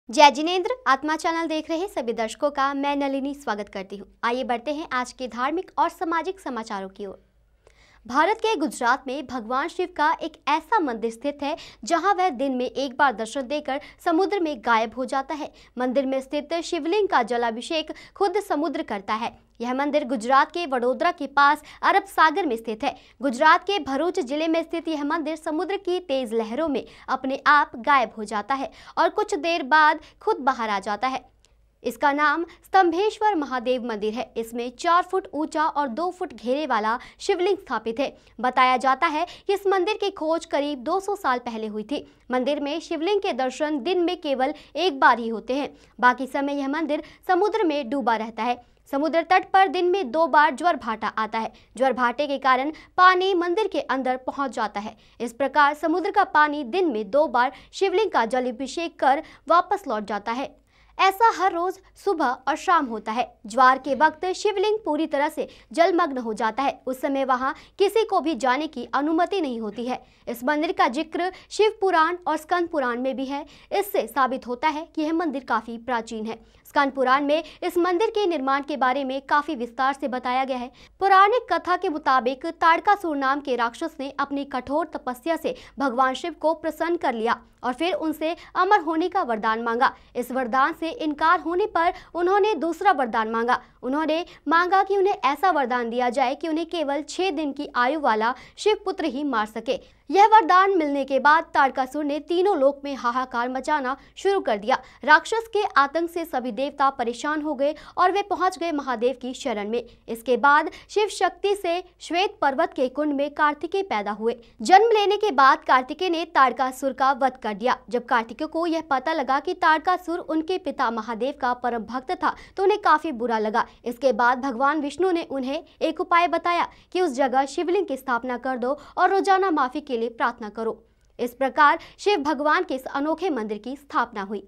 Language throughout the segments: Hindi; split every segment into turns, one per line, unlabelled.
जय जिनेंद्र। आत्मा चैनल देख रहे सभी दर्शकों का मैं नलिनी स्वागत करती हूँ। आइए बढ़ते हैं आज के धार्मिक और सामाजिक समाचारों की ओर। भारत के गुजरात में भगवान शिव का एक ऐसा मंदिर स्थित है जहां वह दिन में एक बार दर्शन देकर समुद्र में गायब हो जाता है। मंदिर में स्थित शिवलिंग का जलाभिषेक खुद समुद्र करता है। यह मंदिर गुजरात के वडोदरा के पास अरब सागर में स्थित है। गुजरात के भरूच जिले में स्थित यह मंदिर समुद्र की तेज लहरों में अपने आप गायब हो जाता है और कुछ देर बाद खुद बाहर आ जाता है। इसका नाम स्तंभेश्वर महादेव मंदिर है। इसमें 4 फुट ऊंचा और 2 फुट घेरे वाला शिवलिंग स्थापित है। बताया जाता है कि इस मंदिर की खोज करीब 200 साल पहले हुई थी। मंदिर में शिवलिंग के दर्शन दिन में केवल एक बार ही होते हैं। बाकी समय यह मंदिर समुद्र में डूबा रहता है। समुद्र तट पर दिन में 2 बार ज्वार भाटा आता है। ज्वार भाटे के कारण पानी मंदिर के अंदर पहुंच जाता है। इस प्रकार समुद्र का पानी दिन में 2 बार शिवलिंग का जलाभिषेक कर वापस लौट जाता है। ऐसा हर रोज सुबह और शाम होता है। ज्वार के वक्त शिवलिंग पूरी तरह से जलमग्न हो जाता है। उस समय वहां किसी को भी जाने की अनुमति नहीं होती है। इस मंदिर का जिक्र शिव पुराण और स्कंद पुराण में भी है। इससे साबित होता है कि यह मंदिर काफी प्राचीन है। स्कंद पुराण में इस मंदिर के निर्माण के बारे में काफी विस्तार से बताया गया है। पौराणिक कथा के मुताबिक ताड़कासुर नाम के राक्षस ने अपनी कठोर तपस्या से भगवान शिव को प्रसन्न कर लिया और फिर उनसे अमर होने का वरदान मांगा। इस वरदान से इनकार होने पर उन्होंने दूसरा वरदान मांगा। उन्होंने मांगा कि उन्हें ऐसा वरदान दिया जाए कि उन्हें केवल 6 दिन की आयु वाला शिव पुत्र ही मार सके। यह वरदान मिलने के बाद ताड़कासुर ने तीनों लोक में हाहाकार मचाना शुरू कर दिया। राक्षस के आतंक से सभी देवता परेशान हो गए और वे पहुंच गए महादेव की शरण में। इसके बाद शिव शक्ति से श्वेत पर्वत के कुंड में कार्तिकेय पैदा हुए। जन्म लेने के बाद कार्तिकेय ने ताड़कासुर का वध कर दिया। जब कार्तिकेय को यह पता लगा कि ताड़कासुर उनके पिता महादेव का परम भक्त था तो उन्हें काफी बुरा लगा। इसके बाद भगवान विष्णु ने उन्हें एक उपाय बताया कि उस जगह शिवलिंग की स्थापना कर दो और रोजाना माफी के लिए प्रार्थना करो। इस प्रकार शिव भगवान के इस अनोखे मंदिर की स्थापना हुई।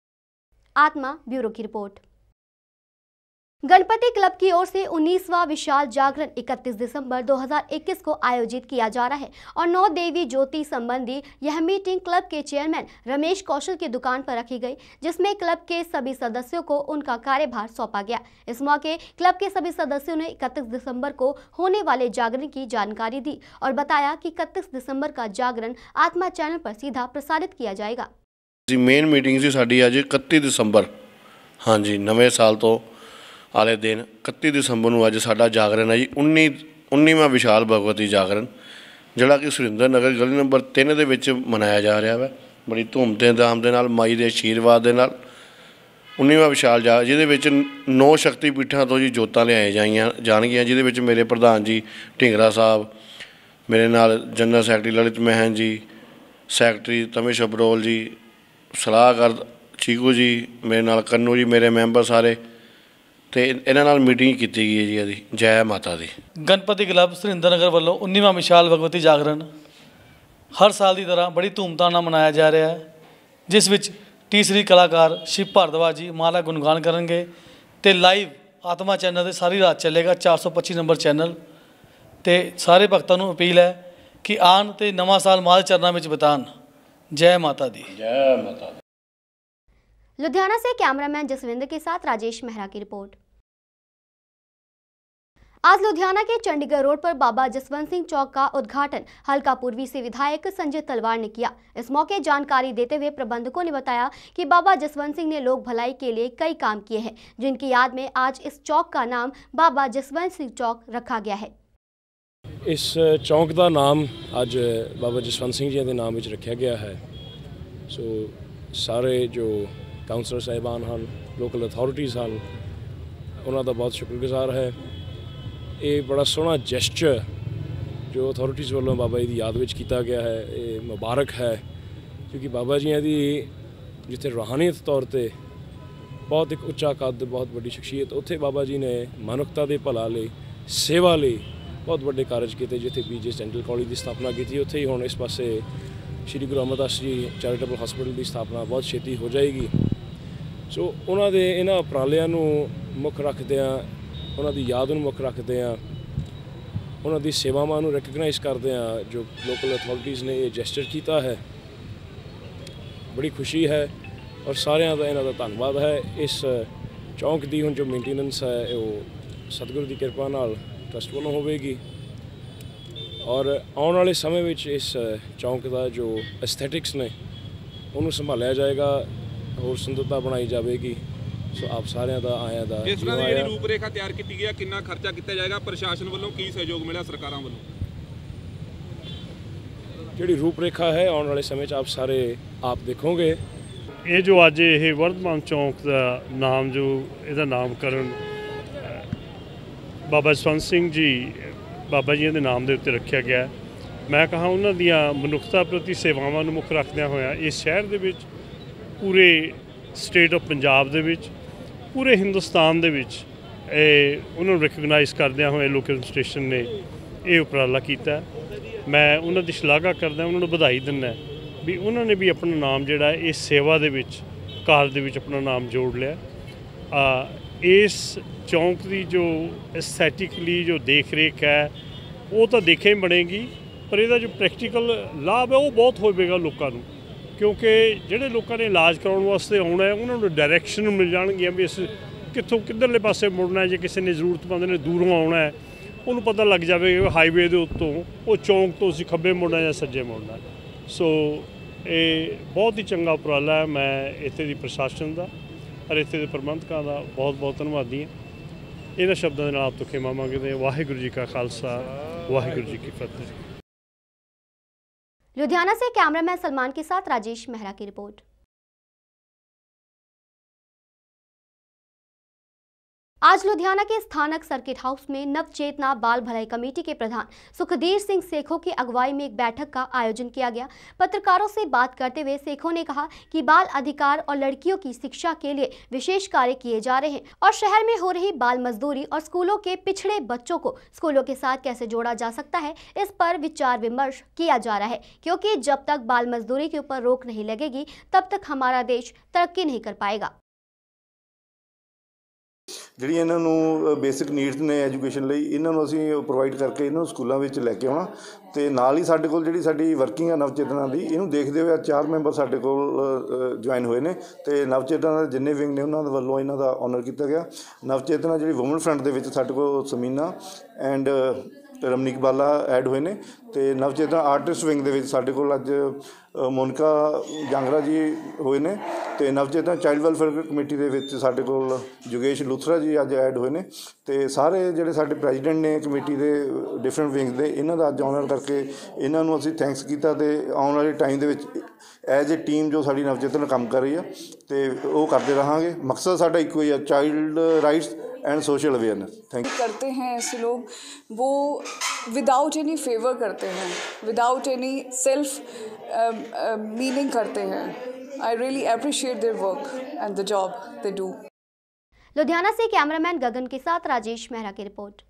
आत्मा ब्यूरो की रिपोर्ट। गणपति क्लब की ओर से 19वां विशाल जागरण 31 दिसंबर 2021 को आयोजित किया जा रहा है और 9 देवी ज्योति संबंधी यह मीटिंग क्लब के चेयरमैन रमेश कौशल की दुकान पर रखी गई, जिसमें क्लब के सभी सदस्यों को उनका कार्यभार सौंपा गया। इस मौके क्लब के सभी सदस्यों ने 31 दिसंबर को होने वाले जागरण की जानकारी दी और बताया कि 31 दिसंबर का जागरण आत्मा चैनल पर सीधा प्रसारित किया जाएगा।
मेन मीटिंग सी साडी अज 31 दिसंबर, हाँ जी, नवे साल तो आले दिन 31 दिसंबर को अज साडा जागरण है जी 19वां विशाल भगवती जागरण, जिहड़ा कि सुरिंदर नगर गली नंबर 3 दे विच मनाया जा रहा है बड़ी धूम धाम दे नाल, माई दे आशीर्वाद दे नाल। 19वां विशाल जागरण जिहदे विच 9 शक्तिपीठां तो जी जोतां लिआई जाणगीआं, जिहदे विच मेरे प्रधान जी ढिंगरा साहब, मेरे नाल जनरल सैकटरी ललित महन जी, सैकटरी तमेश अबरोल जी, सलाहकार चीकू जी, मेरे नाल कन्नू जी, मेरे मैंबर सारे तो इन्हां नाल मीटिंग की गई है जी। अभी जय माता दी।
गणपति क्लब सुरिंदर नगर वालों 19वां विशाल भगवती जागरण हर साल की तरह बड़ी धूमधाम नाल मनाया जा रहा है, जिस विच तीसरी कलाकार शिव भारद्वाज जी माला गुणगान करेंगे तो लाइव आत्मा चैनल से सारी रात चलेगा, 425 नंबर चैनल। तो सारे भक्तों को अपील है कि आन तो नवा साल माल चरणों में बितान। जय माता दी।
जय माता दी।
लुधियाना से कैमरामैन जसविंदर के साथ राजेश मेहरा की रिपोर्ट। आज लुधियाना के चंडीगढ़ रोड पर बाबा जसवंत सिंह चौक का उद्घाटन हल्का पूर्वी से विधायक संजय तलवार ने किया। इस मौके जानकारी देते हुए प्रबंधकों ने बताया कि बाबा जसवंत सिंह ने लोक भलाई के लिए कई काम किए हैं, जिनकी याद में आज इस चौक का नाम बाबा जसवंत सिंह चौक रखा गया है।
इस चौक का नाम अज बाबा जसवंत सिंह जी के नाम में रखा गया है। सो सारे जो काउंसलर साहिबान हैं, लोकल अथॉरिटीज़ हैं, उन्होंने बहुत शुक्रगुजार है। ये बड़ा सोहना जैसचर जो अथॉरिटीज़ वालों बाबा जी की याद में किया गया है, ये मुबारक है, क्योंकि बाबा जी की जिथे रूहानीयत तौर पर बहुत एक उच्चा कद, बहुत बड़ी शख्सियत, उत्थे बाबा जी ने मनुखता के भला लिए, सेवा लिए बहुत बड़े कार्य किए। जिथे BJ डेंटल कॉलेज की स्थापना की, उत्थे ही हुण इस पासे श्री गुरु अमरदास जी चैरिटेबल हॉस्पिटल की स्थापना बहुत छेती हो जाएगी। सो उन्होंने इन्हां उपरालियां नूं मुख रखदिआं, उन्हां दी याद नूं मुख रखदिआं, उन्हां दी सेवावां नूं रिकगनाइज़ करदिआं जो लोकल अथॉरिटीज़ ने ये जैसचर किया है, बड़ी खुशी है। ਔਰ ਸਾਰਿਆਂ ਦਾ ਇਹਨਾਂ ਦਾ ਧੰਨਵਾਦ ਹੈ। ਇਸ ਚੌਂਕ ਦੀ ਹੁਣ ਜੋ ਮੇਨਟੇਨੈਂਸ ਹੈ ਉਹ ਸਤਿਗੁਰੂ ਦੀ ਕਿਰਪਾ ਨਾਲ ਟਰਸਟ ਵੱਲੋਂ ਹੋਵੇਗੀ ਔਰ ਆਉਣ ਵਾਲੇ ਸਮੇਂ ਵਿੱਚ ਇਸ ਚੌਂਕ ਦਾ ਜੋ ਐਸਥੈਟਿਕਸ ਨੇ ਉਹਨੂੰ ਸੰਭਾਲਿਆ ਜਾਏਗਾ, ਹੋਰ ਸੁੰਦਰਤਾ ਬਣਾਈ ਜਾਵੇਗੀ। ਸੋ ਆਪ ਸਾਰਿਆਂ ਦਾ ਆਇਆਂ ਦਾ
ਜਿਸ ਤਰ੍ਹਾਂ ਦੀ ਜਿਹੜੀ ਰੂਪਰੇਖਾ ਤਿਆਰ ਕੀਤੀ ਗਈ ਹੈ, ਕਿੰਨਾ ਖਰਚਾ ਕੀਤਾ ਜਾਏਗਾ, ਪ੍ਰਸ਼ਾਸਨ ਵੱਲੋਂ ਕੀ ਸਹਿਯੋਗ ਮਿਲਿਆ ਸਰਕਾਰਾਂ ਵੱਲੋਂ?
ਜਿਹੜੀ ਰੂਪਰੇਖਾ ਹੈ ਆਉਣ ਵਾਲੇ ਸਮੇਂ 'ਚ ਆਪ ਸਾਰੇ ਆਪ ਦੇਖੋਗੇ।
ਇਹ ਜੋ ਅੱਜ ਇਹ ਵਰਧਮਾਨ ਚੌਂਕ ਦਾ ਨਾਮ ਜੋ ਇਹਦਾ ਨਾਮਕਰਨ ਬਾਬਾ ਜਸਵੰਤ ਸਿੰਘ ਜੀ ਬਾਬਾ ਜੀ ਦੇ ਨਾਮ ਦੇ ਉੱਤੇ ਰੱਖਿਆ ਗਿਆ। ਮੈਂ ਕਹਾਂ ਉਹਨਾਂ ਦੀਆਂ ਮਨੁੱਖਤਾ ਪ੍ਰਤੀ ਸੇਵਾਵਾਂ ਨੂੰ ਮੁੱਖ ਰੱਖਦਿਆਂ ਹੋਇਆ ਇਸ ਸ਼ਹਿਰ ਦੇ ਵਿੱਚ, ਪੂਰੇ ਸਟੇਟ ਆਫ ਪੰਜਾਬ ਦੇ ਵਿੱਚ, ਪੂਰੇ ਹਿੰਦੁਸਤਾਨ ਦੇ ਵਿੱਚ ਉਹਨਾਂ ਨੂੰ ਰਿਕਗਨਾਈਜ਼ ਕਰਦਿਆਂ ਹੋਏ ਲੋਕਲ ਸਟੇਸ਼ਨ ਨੇ ਇਹ ਉਪਰਾਲਾ ਕੀਤਾ। ਮੈਂ ਉਹਨਾਂ ਦੀ ਸ਼ਲਾਘਾ ਕਰਦਾ, ਉਹਨਾਂ ਨੂੰ ਵਧਾਈ ਦਿੰਦਾ ਵੀ ਉਹਨਾਂ ਨੇ ਵੀ ਆਪਣਾ ਨਾਮ ਜਿਹੜਾ ਇਸ ਸੇਵਾ ਦੇ ਵਿੱਚ, ਕਾਰਜ ਦੇ ਵਿੱਚ ਆਪਣਾ ਨਾਮ ਜੋੜ ਲਿਆ। ਇਸ ਚੌਂਕ ਦੀ ਜੋ ਐਸਥੈਟਿਕਲੀ ਜੋ ਦੇਖ ਰੇਖ ਹੈ ਉਹ ਤਾਂ ਦੇਖੇ ਹੀ ਬਣੇਗੀ, ਪਰ ਇਹਦਾ ਜੋ ਪ੍ਰੈਕਟੀਕਲ ਲਾਭ ਹੈ ਉਹ ਬਹੁਤ ਹੋਵੇਗਾ ਲੋਕਾਂ ਨੂੰ, ਕਿਉਂਕਿ ਜਿਹੜੇ ਲੋਕਾਂ ਨੇ ਇਲਾਜ ਕਰਾਉਣ ਵਾਸਤੇ ਆਉਣਾ ਹੈ ਉਹਨਾਂ ਨੂੰ ਡਾਇਰੈਕਸ਼ਨ ਮਿਲ ਜਾਣਗੀਆਂ ਵੀ ਇਸ ਕਿੱਥੋਂ ਕਿੱਧਰਲੇ ਪਾਸੇ ਮੁੜਨਾ ਹੈ। ਜੇ ਕਿਸੇ ਨੇ ਜ਼ਰੂਰਤਮੰਦ ਨੇ ਦੂਰੋਂ ਆਉਣਾ ਹੈ ਉਹਨੂੰ ਪਤਾ ਲੱਗ ਜਾਵੇਗਾ ਹਾਈਵੇ ਦੇ ਉੱਤੋਂ ਉਹ ਚੌਂਕ ਤੋਂ ਅਸੀਂ ਖੱਬੇ ਮੁੜਨਾ ਜਾਂ ਸੱਜੇ ਮੁੜਨਾ। ਸੋ ਇਹ ਬਹੁਤ ਹੀ ਚੰਗਾ ਉਪਰਾਲਾ ਹੈ। ਮੈਂ ਇੱਥੇ ਦੀ ਪ੍ਰਸ਼ਾਸਨ ਦਾ ਔਰ ਇੱਥੇ ਦੇ ਪ੍ਰਬੰਧਕਾਂ ਦਾ ਬਹੁਤ ਬਹੁਤ ਧੰਨਵਾਦੀ ਹਾਂ। ਇਹਨਾਂ ਸ਼ਬਦਾਂ ਦੇ ਨਾਲ ਆਪ ਤੋਂ ਖਿਮਾ ਮੰਗਦੇ ਹਾਂ। ਵਾਹਿਗੁਰੂ ਜੀ ਕਾ ਖਾਲਸਾ, ਵਾਹਿਗुरु जी की फतेह।
लुधियाना से कैमरामैन सलमान के साथ राजेश मेहरा की रिपोर्ट। आज लुधियाना के स्थानक सर्किट हाउस में नवचेतना बाल भलाई कमेटी के प्रधान सुखदीर सिंह सेखों की अगुवाई में एक बैठक का आयोजन किया गया। पत्रकारों से बात करते हुए सेखों ने कहा कि बाल अधिकार और लड़कियों की शिक्षा के लिए विशेष कार्य किए जा रहे हैं और शहर में हो रही बाल मजदूरी और स्कूलों के पिछड़े बच्चों को स्कूलों के साथ कैसे जोड़ा जा सकता है, इस पर विचार विमर्श किया जा रहा है, क्योंकि जब तक बाल मजदूरी के ऊपर रोक नहीं लगेगी तब तक हमारा देश तरक्की नहीं कर पाएगा।
ਜਿਹੜੀਆਂ ਇਹਨਾਂ ਨੂੰ ਬੇਸਿਕ ਨੀਡਸ ਨੇ ਐਜੂਕੇਸ਼ਨ ਲਈ, ਇਹਨਾਂ ਨੂੰ ਅਸੀਂ ਪ੍ਰੋਵਾਈਡ ਕਰਕੇ ਇਹਨਾਂ ਨੂੰ ਸਕੂਲਾਂ ਵਿੱਚ ਲੈ ਕੇ ਆਉਣਾ। ਅਤੇ ਨਾਲ ਹੀ ਸਾਡੇ ਕੋਲ ਜਿਹੜੀ ਸਾਡੀ ਵਰਕਿੰਗ ਆ ਨਵਚੇਤਨਾ ਦੀ, ਇਹਨੂੰ ਦੇਖਦੇ ਹੋਏ 4 ਮੈਂਬਰ ਸਾਡੇ ਕੋਲ ਜੁਆਇਨ ਹੋਏ ਨੇ ਅਤੇ ਨਵਚੇਤਨਾ ਦੇ ਜਿੰਨੇ ਵਿੰਗ ਨੇ ਉਹਨਾਂ ਦੇ ਵੱਲੋਂ ਇਹਨਾਂ ਦਾ ਔਨਰ ਕੀਤਾ ਗਿਆ। ਨਵਚੇਤਨਾ ਜਿਹੜੀ ਵੂਮਨ ਫਰੰਟ ਦੇ ਵਿੱਚ ਸਾਡੇ ਕੋਲ Samina and Ramneek Bala add ਹੋਏ ਨੇ ਅਤੇ ਨਵਚੇਤਨਾ ਆਰਟਿਸਟ ਵਿੰਗ ਦੇ ਵਿੱਚ ਸਾਡੇ ਕੋਲ ਅੱਜ ਮੋਨਿਕਾ ਜਾਂਗਰਾ ਜੀ ਹੋਏ ਨੇ ਅਤੇ ਨਵਚੇਤਨਾ ਚਾਈਲਡ ਵੈਲਫੇਅਰ ਕਮੇਟੀ ਦੇ ਵਿੱਚ ਸਾਡੇ ਕੋਲ ਯੋਗੇਸ਼ ਲੂਥਰਾ ਜੀ ਅੱਜ ਐਡ ਹੋਏ ਨੇ। ਅਤੇ ਸਾਰੇ ਜਿਹੜੇ ਸਾਡੇ ਪ੍ਰੈਜ਼ੀਡੈਂਟ ਨੇ ਕਮੇਟੀ ਦੇ ਡਿਫਰੈਂਟ ਵਿੰਗ ਦੇ, ਇਹਨਾਂ ਦਾ ਅੱਜ ਔਨਰ ਕਰਕੇ ਇਹਨਾਂ ਨੂੰ ਅਸੀਂ ਥੈਂਕਸ ਕੀਤਾ। ਅਤੇ ਆਉਣ ਵਾਲੇ ਟਾਈਮ ਦੇ ਵਿੱਚ ਐਜ਼ ਏ ਟੀਮ ਜੋ ਸਾਡੀ ਨਵਚੇਤਨਾ ਕੰਮ ਕਰ ਰਹੀ ਆ ਅਤੇ ਉਹ ਕਰਦੇ ਰਹਾਂਗੇ। ਮਕਸਦ ਸਾਡਾ ਇੱਕੋ ਹੀ ਆ, child rights and social awareness. Thank you.
करते हैं ऐसे लोग, वो विदाउट एनी फेवर करते हैं, विदाउट एनी सेल्फ मीनिंग करते हैं। I really appreciate their work and the job they do.
Ludhiana से कैमरामैन गगन के साथ राजेश मेहरा की रिपोर्ट।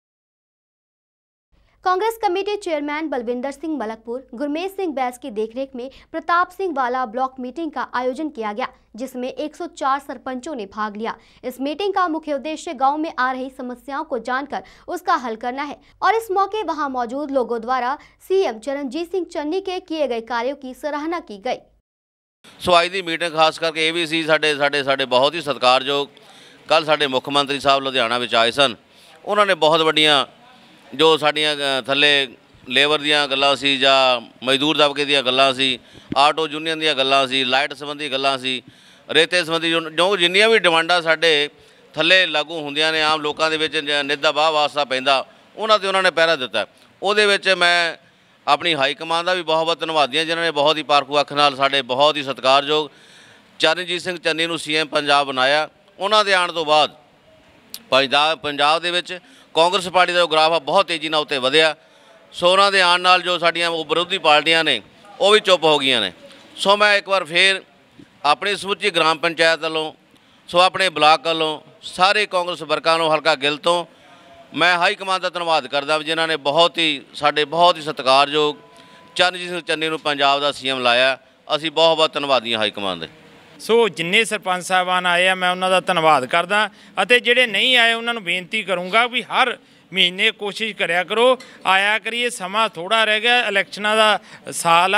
कांग्रेस कमेटी चेयरमैन बलविंदर सिंह मलकपुर, गुरमेज सिंह बैस की देखरेख में प्रताप सिंह वाला ब्लॉक मीटिंग का आयोजन किया गया, जिसमें 104 सरपंचों ने भाग लिया। इस मीटिंग का मुख्य उद्देश्य गांव में आ रही समस्याओं को जानकर उसका हल करना है और इस मौके वहां मौजूद लोगों द्वारा सीएम चरणजीत सिंह चन्नी के किए गए कार्यों की सराहना की गई।
सो आज की मीटिंग खास करके ये भी सी साडे बहुत ही सत्कारयोग, कल साडे मुख्य मंत्री साहब लुधियाना में आए सन, उन्होंने बहुत वड्डियां जो साडियां थल्ले लेबर दियां गल्लां सी जां मजदूर दबके दियां गल्लां सी, आटो यूनियन दियां गल्लां सी, लाइट संबंधी गल्लां सी, रेते संबंधी जो जिन्नियां भी डिमांडां साडे थल्ले लागू हुंदियां ने, आम लोकां दे विच निद्दा बाह वास्ता पैंदा, उन्हां ते उन्होंने पहरा दिता। उहदे विच मैं अपनी हाई कमान का भी बहुत बहुत धन्नवादी हाँ, जिन्होंने बहुत ही पारखू अख नाल साडे बहुत ही सत्कारयोग चरणजीत सिंह चन्नी नूं सीएम पंजाब बनाया। उन्हां दे आउण तों बाद पंजाब दे विच कांग्रेस पार्टी का जो ग्राफ है बहुत तेज़ी नाल उत्ते वधिया। सो उन्हां दे आउण नाल जो साडियां विरोधी पार्टियां ने वो भी चुप हो गई ने। सो मैं एक बार फिर अपनी समुची ग्राम पंचायत वालों, सो अपने ब्लाक वालों, सारे कांग्रेस वर्करां नूं हलका गिल तो मैं हाई कमान का धन्नवाद करदा जिन्होंने बहुत ही सत्कारयोग चरणजीत सिंह चन्नी नूं पंजाब का सीएम लाया। असीं बहुत बहुत धन्नवादी हाई कमान दे।
सो जिन्ने सरपंच साहबान आए हैं मैं उन्हों का धन्नवाद करदा अते जिहड़े नहीं आए उन्होंने बेनती करूँगा भी हर महीने कोशिश करया करो आया करिए। समा थोड़ा रह गया, इलैक्शनां दा साल आ,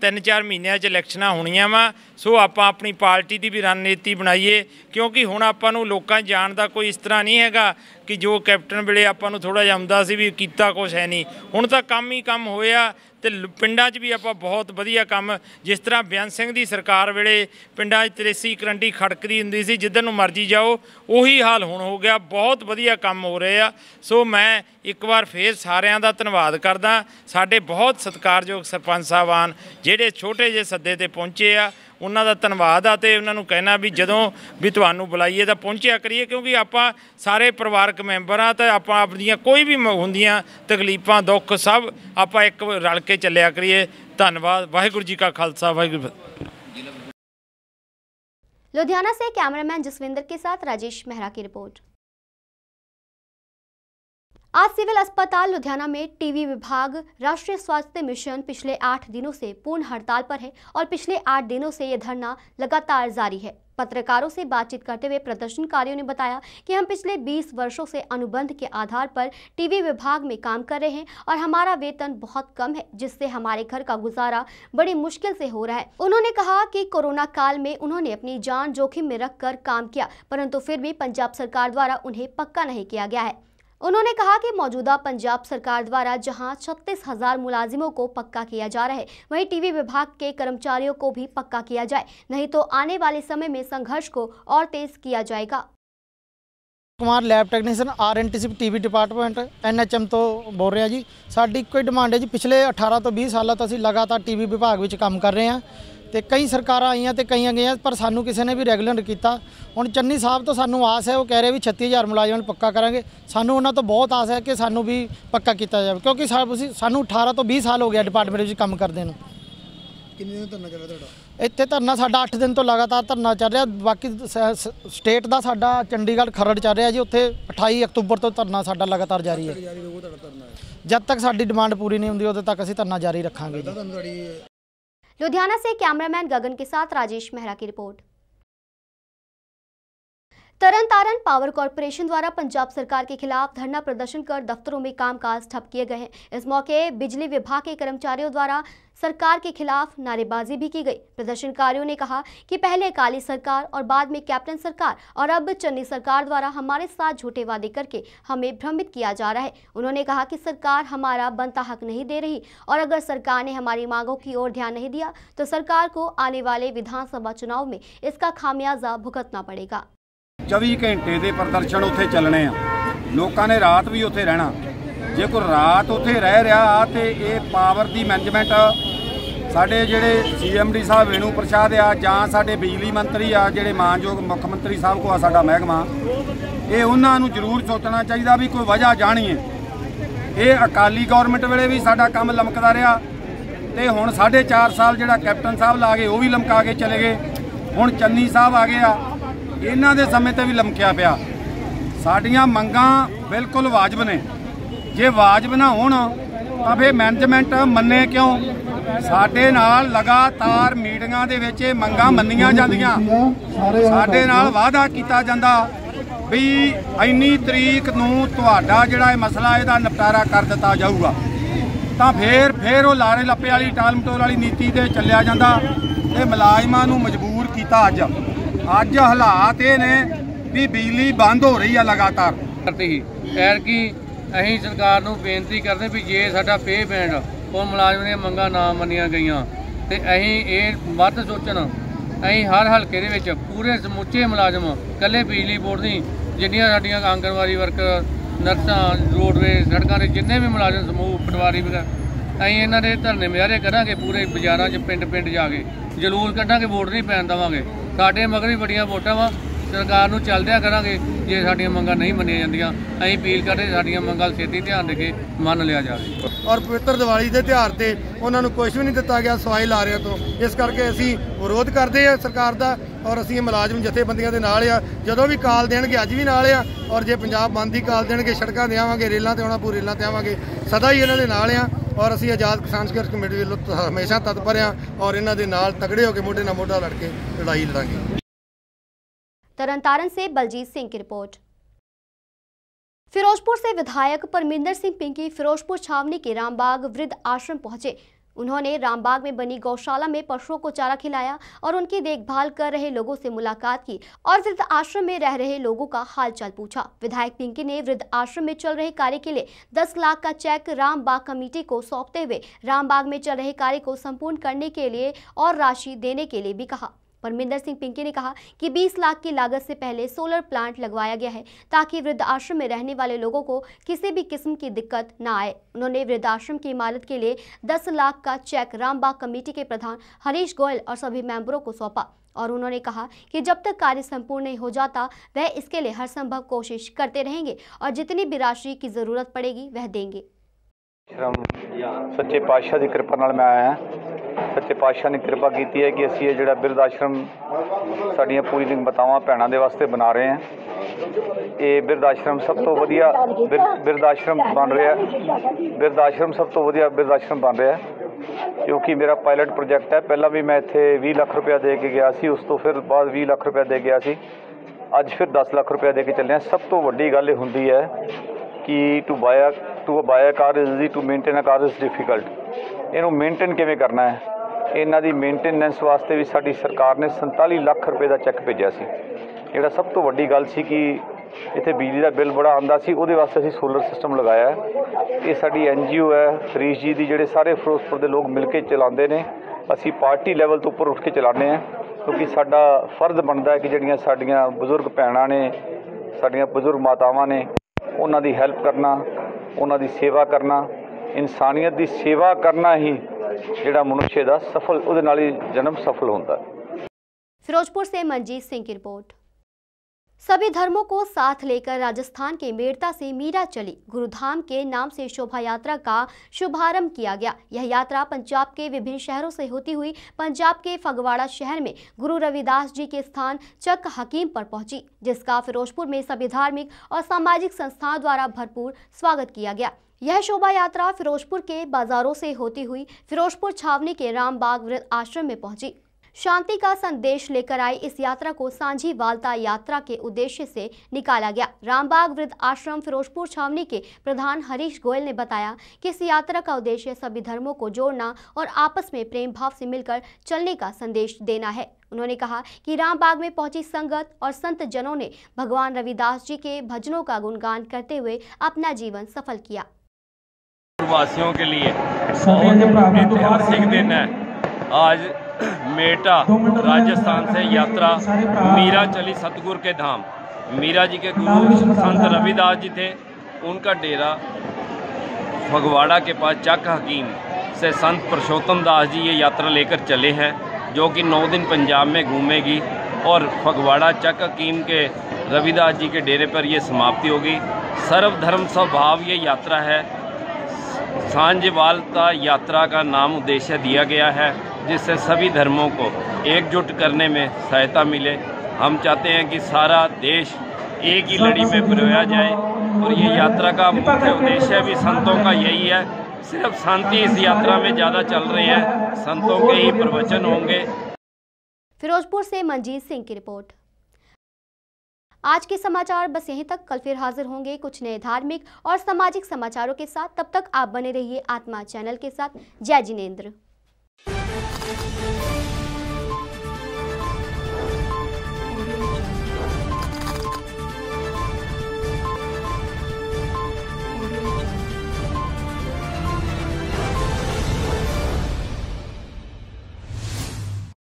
3-4 ਮਹੀਨਿਆਂ 'ਚ ਇਲੈਕਸ਼ਨਾਂ ਹੋਣੀਆਂ ਵਾ। ਸੋ ਆਪਾਂ ਆਪਣੀ ਪਾਰਟੀ ਦੀ ਵੀ ਰਣਨੀਤੀ ਬਣਾਈਏ, ਕਿਉਂਕਿ ਹੁਣ ਆਪਾਂ ਨੂੰ ਲੋਕਾਂ 'ਚ ਜਾਣ ਦਾ ਕੋਈ ਇਸ ਤਰ੍ਹਾਂ ਨਹੀਂ ਹੈਗਾ ਕਿ ਜੋ ਕੈਪਟਨ ਵੇਲੇ ਆਪਾਂ ਨੂੰ ਥੋੜ੍ਹਾ ਜਿਹਾ ਹੁੰਦਾ ਸੀ ਵੀ ਕੀਤਾ ਕੁਛ ਹੈ ਨਹੀਂ। ਹੁਣ ਤਾਂ ਕੰਮ ਹੀ ਕੰਮ ਹੋਇਆ ਤੇ ਪਿੰਡਾਂ 'ਚ ਵੀ ਆਪਾਂ ਬਹੁਤ ਵਧੀਆ ਕੰਮ, ਜਿਸ ਤਰ੍ਹਾਂ ਬੇਅੰਤ ਸਿੰਘ ਦੀ ਸਰਕਾਰ ਵੇਲੇ ਪਿੰਡਾਂ 'ਚ 83 ਕਰੰਟੀ ਖੜਕਦੀ ਹੁੰਦੀ ਸੀ, ਜਿੱਧਰ ਨੂੰ ਮਰਜ਼ੀ ਜਾਓ ਉਹੀ ਹਾਲ ਹੁਣ ਹੋ ਗਿਆ। ਬਹੁਤ ਵਧੀਆ ਕੰਮ ਹੋ ਰਹੇ ਆ। ਸੋ ਮੈਂ ਇੱਕ ਵਾਰ ਫੇਰ ਸਾਰਿਆਂ ਦਾ ਧੰਨਵਾਦ ਕਰਦਾ। ਸਾਡੇ ਬਹੁਤ ਸਤਿਕਾਰਯੋਗ ਸਰਪੰਚ ਸਾਹਿਬਾਨ ਜਿਹੜੇ ਛੋਟੇ ਜਿਹੇ ਸੱਦੇ ਤੇ ਪਹੁੰਚੇ ਆ, ਉਹਨਾਂ ਦਾ ਧੰਨਵਾਦ ਆ। ਤੇ ਉਹਨਾਂ ਨੂੰ ਕਹਿਣਾ ਵੀ ਜਦੋਂ ਵੀ ਤੁਹਾਨੂੰ ਬੁਲਾਈਏ ਤਾਂ ਪਹੁੰਚਿਆ ਕਰੀਏ, ਕਿਉਂਕਿ ਆਪਾਂ ਸਾਰੇ ਪਰਿਵਾਰਕ ਮੈਂਬਰ ਆ ਤੇ ਆਪਾਂ ਆਪਣੀਆਂ ਕੋਈ ਵੀ ਹੁੰਦੀਆਂ ਤਕਲੀਫਾਂ ਦੁੱਖ ਸਭ ਆਪਾਂ ਇੱਕ ਰਲ ਕੇ ਚੱਲਿਆ ਕਰੀਏ। ਧੰਨਵਾਦ। ਵਾਹਿਗੁਰੂ जी का खालसा, वाहिगुरू।
लुधियाना से कैमरामैन जसविंदर के साथ राजेश मेहरा की रिपोर्ट। आज सिविल अस्पताल लुधियाना में टीबी विभाग राष्ट्रीय स्वास्थ्य मिशन पिछले 8 दिनों से पूर्ण हड़ताल पर है और पिछले 8 दिनों से यह धरना लगातार जारी है। पत्रकारों से बातचीत करते हुए प्रदर्शनकारियों ने बताया कि हम पिछले 20 वर्षों से अनुबंध के आधार पर टीबी विभाग में काम कर रहे हैं और हमारा वेतन बहुत कम है, जिससे हमारे घर का गुजारा बड़ी मुश्किल से हो रहा है। उन्होंने कहा कि कोरोना काल में उन्होंने अपनी जान जोखिम में रखकर काम किया, परंतु फिर भी पंजाब सरकार द्वारा उन्हें पक्का नहीं किया गया है। उन्होंने कहा कि मौजूदा पंजाब सरकार द्वारा जहां 36,000 मुलाजिमों को पक्का किया जा रहा है, वहीं टीबी विभाग के कर्मचारियों को भी पक्का किया जाए, नहीं तो आने वाले समय में संघर्ष को और तेज किया जाएगा।
Kumar lab technician RNTC TB department NHM तो बोल रहे हैं जी। साडी कोई डिमांड है जी, पिछले 18 तो 20 सालों तो असीं लगातार टीबी विभाग में काम कर रहे हैं ਤੇ ਕਈ ਸਰਕਾਰਾਂ ਆਈਆਂ ਤੇ ਕਈਆਂ ਗਈਆਂ, ਪਰ ਸਾਨੂੰ ਕਿਸੇ ਨੇ ਵੀ ਰੈਗੂਲਰ ਕੀਤਾ। ਹੁਣ ਚੰਨੀ ਸਾਹਿਬ ਤੋਂ ਸਾਨੂੰ ਆਸ ਹੈ, ਉਹ ਕਹਿ ਰਹੇ ਵੀ 36,000 ਮੁਲਾਜ਼ਮਾਂ ਨੂੰ ਪੱਕਾ ਕਰਾਂਗੇ। ਸਾਨੂੰ ਉਹਨਾਂ ਤੋਂ ਬਹੁਤ ਆਸ ਹੈ ਕਿ ਸਾਨੂੰ ਵੀ ਪੱਕਾ ਕੀਤਾ ਜਾਵੇ, ਕਿਉਂਕਿ ਸਾਨੂੰ 18 ਤੋਂ 20 ਸਾਲ ਹੋ ਗਿਆ ਡਿਪਾਰਟਮੈਂਟ ਵਿੱਚ ਕੰਮ ਕਰਦੇ ਨੂੰ।
ਕਿੰਨੇ ਦਿਨ ਧਰਨਾ ਚੱਲ ਰਿਹਾ ਤੁਹਾਡਾ?
ਇੱਥੇ ਧਰਨਾ ਸਾਡਾ 8 ਦਿਨ ਤੋਂ ਲਗਾਤਾਰ ਧਰਨਾ ਚੱਲ ਰਿਹਾ। ਬਾਕੀ ਸਟੇਟ ਦਾ ਸਾਡਾ ਚੰਡੀਗੜ੍ਹ ਖਰੜ ਚੱਲ ਰਿਹਾ ਜੀ, ਉੱਥੇ 28 ਅਕਤੂਬਰ ਤੋਂ ਧਰਨਾ ਸਾਡਾ ਲਗਾਤਾਰ ਜਾਰੀ ਹੈ। ਜਦ ਤੱਕ ਸਾਡੀ ਡਿਮਾਂਡ ਪੂਰੀ ਨਹੀਂ ਹੁੰਦੀ ਉਦੋਂ ਤੱਕ ਅਸੀਂ ਧਰਨਾ ਜਾਰੀ ਰੱਖਾਂਗੇ ਜੀ।
लुधियाना से कैमरामैन गगन के साथ राजेश मेहरा की रिपोर्ट। तरनतारन पावर कॉर्पोरेशन द्वारा पंजाब सरकार के खिलाफ धरना प्रदर्शन कर दफ्तरों में कामकाज ठप किए गए हैं। इस मौके बिजली विभाग के कर्मचारियों द्वारा सरकार के खिलाफ नारेबाजी भी की गई। प्रदर्शनकारियों ने कहा कि पहले अकाली सरकार और बाद में कैप्टन सरकार और अब चन्नी सरकार द्वारा हमारे साथ झूठे वादे करके हमें भ्रमित किया जा रहा है। उन्होंने कहा कि सरकार हमारा बनता हक नहीं दे रही और अगर सरकार ने हमारी मांगों की ओर ध्यान नहीं दिया तो सरकार को आने वाले विधानसभा चुनाव में इसका खामियाजा भुगतना पड़ेगा।
24 घंटे ਦੇ ਪ੍ਰਦਰਸ਼ਨ ਉੱਥੇ ਚੱਲਣੇ ਆ, ਲੋਕਾਂ ਨੇ ਰਾਤ ਵੀ ਉੱਥੇ ਰਹਿਣਾ। ਜੇ ਕੋਈ ਰਾਤ ਉੱਥੇ ਰਹਿ ਰਿਹਾ ਤੇ ਇਹ ਪਾਵਰ ਦੀ ਮੈਨੇਜਮੈਂਟ ਸਾਡੇ ਜਿਹੜੇ CMD ਸਾਹਿਬ ਵੇਣੂ ਪ੍ਰਸ਼ਾਦ ਆ ਜਾਂ ਸਾਡੇ ਬਿਜਲੀ ਮੰਤਰੀ ਆ ਜਿਹੜੇ ਮਾਨਯੋਗ ਮੁੱਖ ਮੰਤਰੀ ਸਾਹਿਬ ਕੋ ਆ ਸਾਡਾ ਮਹਿਕਮਾ, ਇਹ ਉਹਨਾਂ ਨੂੰ ਜ਼ਰੂਰ ਸੋਚਣਾ ਚਾਹੀਦਾ ਵੀ ਕੋਈ ਵਜ੍ਹਾ ਜਾਣੀਏ। ਇਹ ਅਕਾਲੀ ਗਵਰਨਮੈਂਟ ਵੇਲੇ ਵੀ ਸਾਡਾ ਕੰਮ ਲਮਕਦਾ ਰਿਹਾ ਤੇ ਹੁਣ 4.5 ਸਾਲ ਜਿਹੜਾ ਕੈਪਟਨ ਸਾਹਿਬ ਲਾ ਗਏ ਉਹ ਵੀ ਲਮਕਾ ਕੇ ਚਲੇ ਗਏ। ਹੁਣ ਚੰਨੀ ਸਾਹਿਬ ਆ ਗਏ ਆ, ਇਹਨਾਂ ਦੇ ਸਮੇਂ ਤੇ ਵੀ ਲਮਕਿਆ ਪਿਆ। ਸਾਡੀਆਂ ਮੰਗਾਂ ਬਿਲਕੁਲ ਵਾਜਬ ਨੇ। ਜੇ ਵਾਜਬ ਨਾ ਹੋਣ ਤਾਂ ਫਿਰ ਮੈਨੇਜਮੈਂਟ ਮੰਨੇ ਕਿਉਂ? ਸਾਡੇ ਨਾਲ ਲਗਾਤਾਰ ਮੀਟਿੰਗਾਂ ਦੇ ਵਿੱਚ ਇਹ ਮੰਗਾਂ ਮੰਨੀਆਂ ਜਾਂਦੀਆਂ, ਸਾਡੇ ਨਾਲ ਵਾਅਦਾ ਕੀਤਾ ਜਾਂਦਾ ਵੀ ਇੰਨੀ ਤਰੀਕ ਨੂੰ ਤੁਹਾਡਾ ਜਿਹੜਾ ਇਹ ਮਸਲਾ ਇਹਦਾ ਨਿਪਟਾਰਾ ਕਰ ਦਿੱਤਾ ਜਾਊਗਾ। ਤਾਂ ਫਿਰ ਉਹ ਲਾਰੇ ਲੱਪੇ ਵਾਲੀ ਟਾਲ ਮਟੋਲ ਵਾਲੀ ਨੀਤੀ ਤੇ ਚੱਲਿਆ ਜਾਂਦਾ ਤੇ ਮੁਲਾਜ਼ਮਾਂ ਨੂੰ ਮਜਬੂਰ ਕੀਤਾ। ਅੱਜ ਹਾਲਾਤ ਇਹ ਨੇ ਵੀ ਬਿਜਲੀ ਬੰਦ ਹੋ ਰਹੀ ਆ ਲਗਾਤਾਰ।
ਐਤਕੀ ਅਸੀਂ ਸਰਕਾਰ ਨੂੰ ਬੇਨਤੀ ਕਰਦੇ ਵੀ ਜੇ ਸਾਡਾ ਪੇ ਬੈਂਡ ਉਹ ਮੁਲਾਜ਼ਮਾਂ ਦੀਆਂ ਮੰਗਾਂ ਨਾ ਮੰਨੀਆਂ ਗਈਆਂ ਤੇ ਅਸੀਂ ਇਹ ਵੱਧ ਸੋਚਣ। ਅਸੀਂ ਹਰ ਹਲਕੇ ਦੇ ਵਿੱਚ ਪੂਰੇ ਸਮੁੱਚੇ ਮੁਲਾਜ਼ਮ ਇਕੱਲੇ ਬਿਜਲੀ ਬੋਰਡ ਦੀ ਜਿੰਨੀਆਂ ਸਾਡੀਆਂ ਆਂਗਣਵਾੜੀ ਵਰਕਰ, ਨਰਸਾਂ, ਰੋਡਵੇਜ਼, ਸੜਕਾਂ ਦੇ ਜਿੰਨੇ ਵੀ ਮੁਲਾਜ਼ਮ ਸਮੂਹ, ਪਟਵਾਰੀ ਵਗੈਰਾ, ਅਸੀਂ ਇਹਨਾਂ ਦੇ ਧਰਨੇ ਮੁਜ਼ਾਹਰੇ ਕਰਾਂਗੇ। ਪੂਰੇ ਬਾਜ਼ਾਰਾਂ 'ਚ ਪਿੰਡ ਜਾ ਕੇ ਜਲੂਸ ਕੱਢਾਂਗੇ, ਵੋਟ ਨਹੀਂ ਪੈਣ ਦੇਵਾਂਗੇ। ਸਾਡੇ ਮਗਰ ਵੀ ਬੜੀਆਂ ਵੋਟਾਂ ਵਾ, ਸਰਕਾਰ ਨੂੰ ਚੱਲਦਿਆਂ ਕਰਾਂਗੇ। ਜੇ ਸਾਡੀਆਂ ਮੰਗਾਂ ਨਹੀਂ ਮੰਨੀਆਂ ਜਾਂਦੀਆਂ ਅਸੀਂ ਅਪੀਲ ਕਰਦੇ ਸਾਡੀਆਂ ਮੰਗਾਂ ਛੇਤੀ ਧਿਆਨ ਦੇ ਕੇ ਮੰਨ ਲਿਆ ਜਾਵੇ।
ਔਰ ਪਵਿੱਤਰ ਦੀਵਾਲੀ ਦੇ ਤਿਉਹਾਰ ਤੇ ਉਹਨਾਂ ਨੂੰ ਕੁਝ ਵੀ ਨਹੀਂ ਦਿੱਤਾ ਗਿਆ ਸਵਾਈ ਲਾਰਿਆਂ ਤੋਂ। ਇਸ ਕਰਕੇ ਅਸੀਂ ਵਿਰੋਧ ਕਰਦੇ ਆ ਸਰਕਾਰ ਦਾ ਔਰ ਅਸੀਂ ਮੁਲਾਜ਼ਮ ਜਥੇਬੰਦੀਆਂ ਦੇ ਨਾਲ ਆ। ਜਦੋਂ ਵੀ ਕਾਲ ਦੇਣਗੇ ਅੱਜ ਵੀ ਨਾਲ ਆ ਔਰ ਜੇ ਪੰਜਾਬ ਬੰਦ ਦੀ ਕਾਲ ਦੇਣਗੇ ਸੜਕਾਂ ਤੇ ਆਵਾਂਗੇ, ਰੇਲਾਂ ਤੇ ਆਉਣਾ ਪੂਰੀ ਰੇਲਾਂ ਤੇ ਆਵਾਂਗੇ, ਸਦਾ ਹੀ ਇਹਨਾਂ ਦੇ ਨਾਲ ਆ। ਔਰ ਅਸੀਂ ਆਜ਼ਾਦ ਕਿਸਾਨ ਸੰਘਰਸ਼ ਕਮੇਟੀ ਵੱਲੋਂ ਹਮੇਸ਼ਾ ਤਤਪਰ ਆ ਔਰ ਇਹਨਾਂ ਦੇ ਨਾਲ ਤਗੜੇ ਹੋ ਕੇ ਮੋਢੇ ਨਾਲ ਮੋਢਾ ਲੜ ਕੇ ਲੜਾਈ ਲੜਾਂਗੇ।
तरनतारन से बलजीत सिंह की रिपोर्ट। फिरोजपुर से विधायक परमिंदर सिंह पिंकी फिरोजपुर छावनी के रामबाग वृद्ध आश्रम पहुंचे। उन्होंने रामबाग में बनी गौशाला में पशुओं को चारा खिलाया और उनकी देखभाल कर रहे लोगों से मुलाकात की और वृद्ध आश्रम में रह रहे लोगों का हालचाल पूछा। विधायक पिंकी ने वृद्ध आश्रम में चल रहे कार्य के लिए 10 लाख का चेक रामबाग कमेटी को सौंपते हुए रामबाग में चल रहे कार्य को संपूर्ण करने के लिए और राशि देने के लिए भी कहा। परमिंदर सिंह पिंकी ने कहा कि 20 लाख की लागत से पहले सोलर प्लांट लगवाया गया है ताकि वृद्ध आश्रम में रहने वाले लोगों को किसी भी किस्म की दिक्कत न आए। उन्होंने वृद्ध आश्रम की इमारत के लिए 10 लाख का चेक रामबाग कमेटी के प्रधान हरीश गोयल और सभी मेंबरों को सौंपा और उन्होंने कहा कि जब तक कार्य संपूर्ण नहीं हो जाता वह इसके लिए हर संभव कोशिश करते रहेंगे और जितनी भी राशि की जरूरत पड़ेगी वह देंगे।
सच्चे पातशाह की कृपा नाल मैं आया सच्चे पातशाह ने कृपा की है कि असी ये जो बिरध आश्रम साड़ियाँ पूरी मातावां भैनों के वास्ते बना रहे हैं। ये बिरध आश्रम सब तो वधिया बिरध आश्रम बन रहा है। बिरध आश्रम सब तो वधिया बिरध आश्रम बन रहा है क्योंकि मेरा पायलट प्रोजैक्ट है। पहला भी मैं इत्थे 20 लाख रुपया दे के गया सी, उस तो फिर बाद 20 लाख रुपया दे गया सी, अज फिर 10 लाख रुपया दे के चले। सब तो वड्डी गल ये हुंदी है कि to buy a car is easy, to maintain a car is difficult. इनू मेनटेन किवें करना है, इन्हां दी मेनटेनेंस वास्ते भी साडी सरकार ने 47 लाख रुपए का चैक भेजा सी। जिहड़ा सब तो वड्डी गल सी कि इत्थे बिजली का बिल बड़ा आंदा सी, उहदे वास्ते असीं सोलर सिस्टम लगाया है। ये साडी NGO है हरीश जी दी, जिहड़े सारे फिरोजपुर के लोग मिल के चलाते हैं। असीं पार्टी लैवल तो उपर उठ के चलाने हैं क्योंकि साडा फर्ज बनता है कि जिहड़ियां साडीआं बजुर्ग भैणां ने, साडीआं बजुर्ग मातावां ने, उन्हां दी हेल्प करना, उन्हां दी सेवा करना, इंसानियत दी सेवा करना ही जिहड़ा मनुष्य दा सफल उहदे नाल ही जन्म सफल होता है।
फिरोजपुर से मनजीत सिंह की रिपोर्ट। सभी धर्मों को साथ लेकर राजस्थान के मेड़ता से मीरा चली गुरुधाम के नाम से शोभा यात्रा का शुभारंभ किया गया। यह यात्रा पंजाब के विभिन्न शहरों से होती हुई पंजाब के फगवाड़ा शहर में गुरु रविदास जी के स्थान चक हकीम पर पहुंची, जिसका फिरोजपुर में सभी धार्मिक और सामाजिक संस्थाओं द्वारा भरपूर स्वागत किया गया। यह शोभा यात्रा फिरोजपुर के बाजारों से होती हुई फिरोजपुर छावनी के रामबाग वृद्ध आश्रम में पहुंची। शांति का संदेश लेकर आई इस यात्रा को सांझी वालता यात्रा के उद्देश्य से निकाला गया। रामबाग वृद्ध आश्रम फिरोजपुर छावनी के प्रधान हरीश गोयल ने बताया कि इस यात्रा का उद्देश्य सभी धर्मों को जोड़ना और आपस में प्रेम भाव से मिलकर चलने का संदेश देना है। उन्होंने कहा कि रामबाग में पहुंची संगत और संत जनों ने भगवान रविदास जी के भजनों का गुणगान करते हुए अपना जीवन सफल किया।
वासियों के लिए बहुत ऐतिहासिक दिन है। आज मेटा राजस्थान से यात्रा मीरा चली सतगुर के धाम। मीरा जी के गुरु संत रविदास जी थे, उनका डेरा फगवाड़ा के पास चक हकीम से संत पुरुषोत्तम दास जी ये यात्रा लेकर चले हैं, जो कि 9 दिन पंजाब में घूमेगी और फगवाड़ा चक हकीम के रविदास जी के डेरे पर ये समाप्ति होगी। सर्वधर्म स्वभाव ये यात्रा है। सांझवालता यात्रा का नाम उद्देश्य दिया गया है, जिससे सभी धर्मों को एकजुट करने में सहायता मिले। हम चाहते हैं कि सारा देश एक ही लड़ी में पिरोया जाए और ये यात्रा का मुख्य उद्देश्य भी संतों का यही है। सिर्फ शांति इस यात्रा में ज़्यादा चल रही है, संतों के ही प्रवचन होंगे।
फिरोजपुर से मनजीत सिंह की रिपोर्ट। आज के समाचार बस यहीं तक। कल फिर हाजिर होंगे कुछ नए धार्मिक और सामाजिक समाचारों के साथ। तब तक आप बने रहिए आत्मा चैनल के साथ। जय जिनेंद्र।